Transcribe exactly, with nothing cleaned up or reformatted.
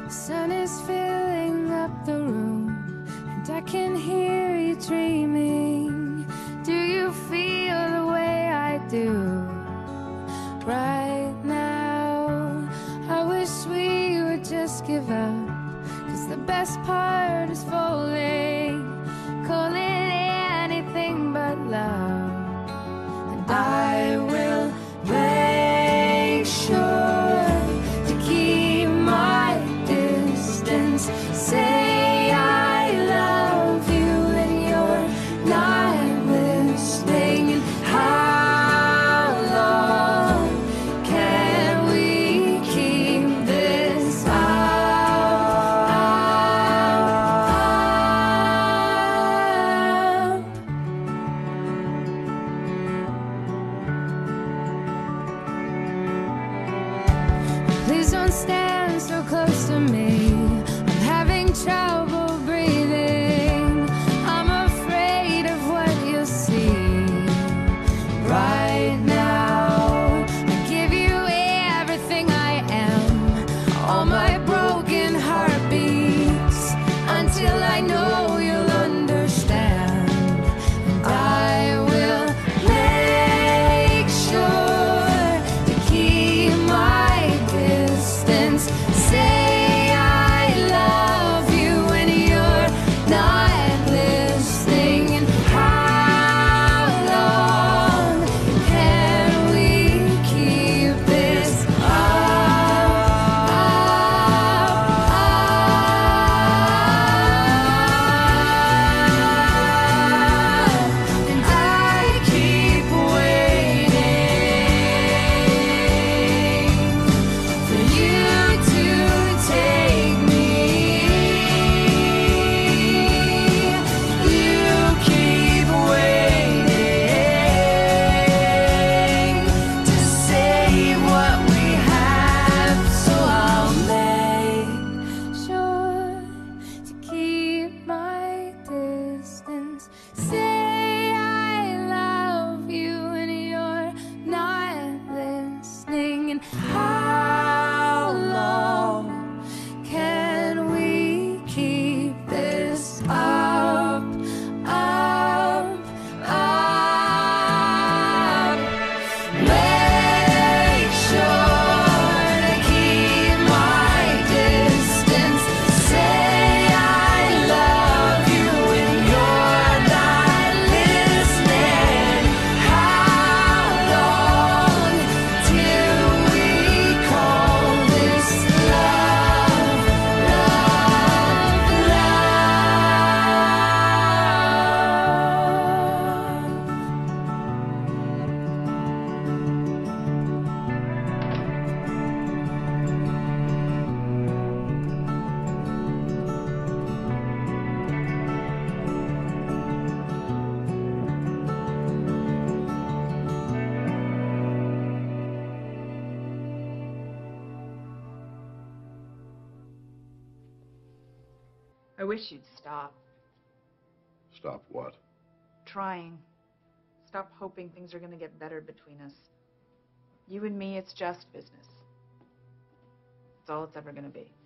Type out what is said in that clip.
The sun is filling up the room, and I can hear you dreaming. Do you feel the way I do right now? I wish we would just give up, 'cause the best part is falling. Call it anything but love. And I will make sure to keep my distance. Say I love you and you're not listening. And how long can we keep this up? Please don't stand so close to me. I'm having trouble breathing. I'm afraid of what you'll see right now. I give you everything I am, all my broken heartbeats, until I know you'll understand. And I will make sure to keep my distance. Say I love you when you're not listening. And how long can we keep this up, up, up? And I keep waiting for you to take me. You keep waiting to say what we have, so I'll make sure to keep my distance. Say I love you and you're not listening. And how long can we keep this up, up, up? Make sure to keep my distance. Say I love you when you're not listening. How long till we call this love, love, I wish you'd stop Stop what? trying. Stop hoping things are going to get better between us. You and me, it's just business. That's all it's ever going to be.